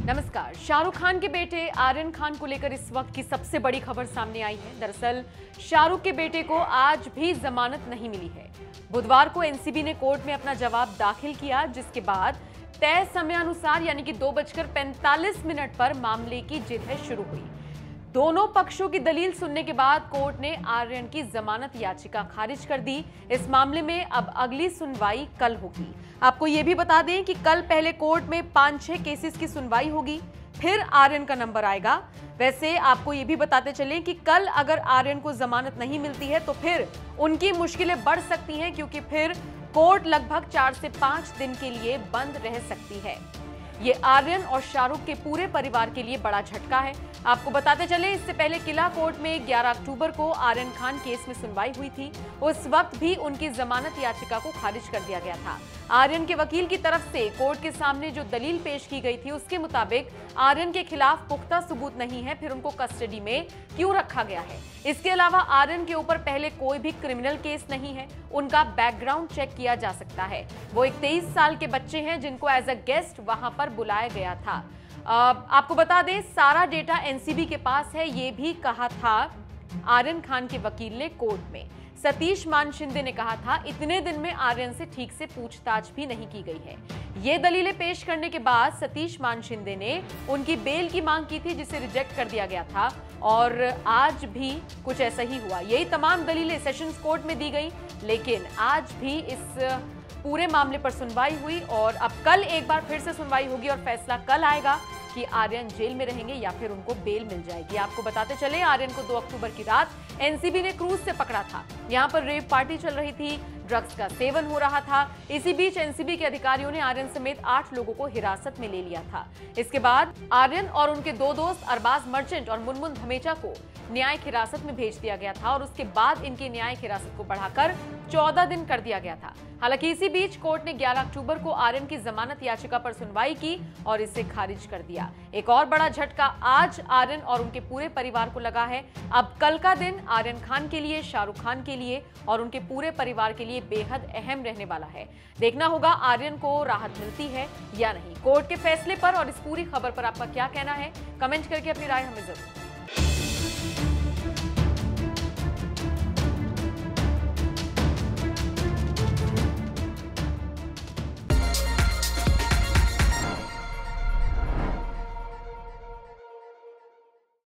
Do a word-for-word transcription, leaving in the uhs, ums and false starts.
नमस्कार। शाहरुख खान के बेटे आर्यन खान को लेकर इस वक्त की सबसे बड़ी खबर सामने आई है। दरअसल शाहरुख के बेटे को आज भी जमानत नहीं मिली है। बुधवार को एनसीबी ने कोर्ट में अपना जवाब दाखिल किया, जिसके बाद तय समयानुसार यानी कि दो बजकर पैंतालीस मिनट पर मामले की जिरह शुरू हुई। दोनों पक्षों की दलील सुनने के बाद कोर्ट ने आर्यन की जमानत याचिका खारिज कर दी। इस मामले में अब अगली सुनवाई कल होगी। आपको ये भी बता दें कि कल पहले कोर्ट में पांच छह केसेस की सुनवाई होगी, फिर आर्यन का नंबर आएगा। वैसे आपको ये भी बताते चलें कि कल अगर आर्यन को जमानत नहीं मिलती है तो फिर उनकी मुश्किलें बढ़ सकती हैं, क्योंकि फिर कोर्ट लगभग चार से पांच दिन के लिए बंद रह सकती है। ये आर्यन और शाहरुख के पूरे परिवार के लिए बड़ा झटका है। आपको बताते चले, इससे पहले किला कोर्ट में ग्यारह अक्टूबर को आर्यन खान केस में सुनवाई हुई थी। उस वक्त भी उनकी जमानत याचिका को खारिज कर दिया गया था। आर्यन के वकील की तरफ से कोर्ट के सामने जो दलील पेश की गई थी, उसके मुताबिक आर्यन के खिलाफ पुख्ता सबूत नहीं है, फिर उनको कस्टडी में क्यों रखा गया है। इसके अलावा आर्यन के ऊपर पहले कोई भी क्रिमिनल केस नहीं है, उनका बैकग्राउंड चेक किया जा सकता है। वो एक तेईस साल के बच्चे हैं जिनको एज अ गेस्ट वहां पर बुलाया गया था। आपको बता दें, सारा डेटा एनसीबी के पास है, ये भी कहा था आर्यन खान के वकील ने कोर्ट में। सतीश मान शिंदे ने कहा था, इतने दिन में आर्यन से ठीक से पूछताछ भी नहीं की गई है। ये दलीलें पेश करने के बाद सतीश मान शिंदे ने उनकी बेल की मांग की थी, जिसे रिजेक्ट कर दिया गया था, और आज भी कुछ ऐसा ही हुआ। यही तमाम दलीलें सेशंस कोर्ट में दी गई, लेकिन आज भी इस पूरे मामले पर सुनवाई हुई और अब कल एक बार फिर से सुनवाई होगी और फैसला कल आएगा कि आर्यन जेल में रहेंगे या फिर उनको बेल मिल जाएगी। आपको बताते चले, आर्यन को दो अक्टूबर की रात एनसीबी ने क्रूज से पकड़ा था। यहाँ पर रेव पार्टी चल रही थी, ड्रग्स का सेवन हो रहा था। इसी बीच एनसीबी के अधिकारियों ने आर्यन समेत आठ लोगों को हिरासत में ले लिया था। इसके बाद आर्यन और उनके दो दोस्त अरबाज मर्चेंट और मुनमुन धमेचा को न्यायिक हिरासत में भेज दिया गया था और उसके बाद इनकी न्यायिक हिरासत को बढ़ाकर चौदह दिन कर दिया गया था। हालांकि इसी बीच कोर्ट ने ग्यारह अक्टूबर को आर्यन की जमानत याचिका पर सुनवाई की और इसे खारिज कर दिया। एक और बड़ा झटका आज आर्यन और उनके पूरे परिवार को लगा है। अब कल का दिन आर्यन खान के लिए, शाहरुख खान के लिए और उनके पूरे परिवार के लिए बेहद अहम रहने वाला है। देखना होगा आर्यन को राहत मिलती है या नहीं। कोर्ट के फैसले पर और इस पूरी खबर पर आपका क्या कहना है, कमेंट करके अपनी राय हमें जरूर।